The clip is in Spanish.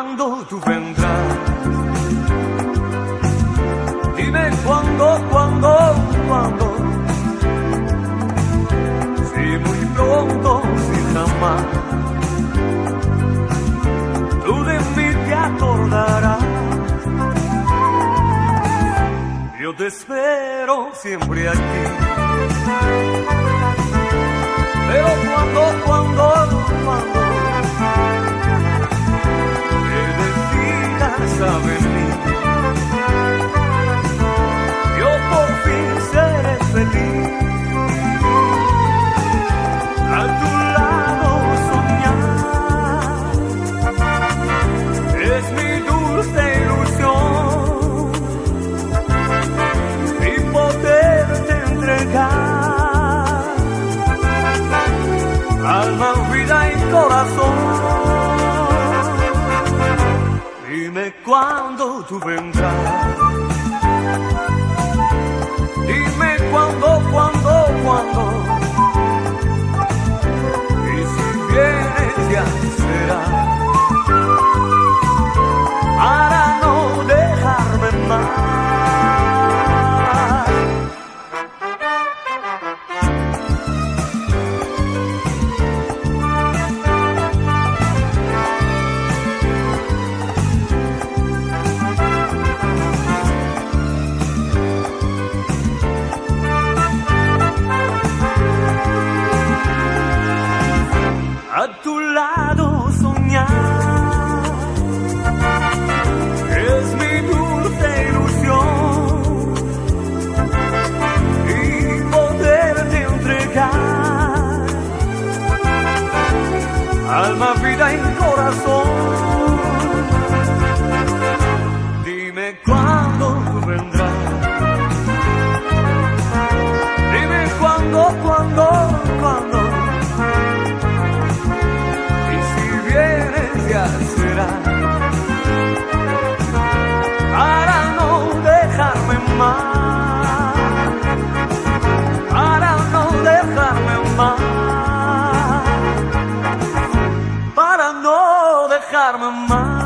cuándo tú vendrás. Dime cuándo, si muy pronto, si jamás. Tú de mí te acordarás. Yo te espero siempre aquí. Pero cuando te decidas a venir, yo por fin seré feliz. A tu lado soñar es mi dulce ilusión, y poderte entregar alma, vida y corazón. Dime cuándo tú vendrás. Dime cuándo. Y si vienes ya será para no dejarme más. A tu lado soñar es mi dulce ilusión, y poderte entregar alma, vida y corazón. Dime cuándo tú vendrás. Dime cuándo. Ya será para no dejarme más, para no dejarme más, para no dejarme más.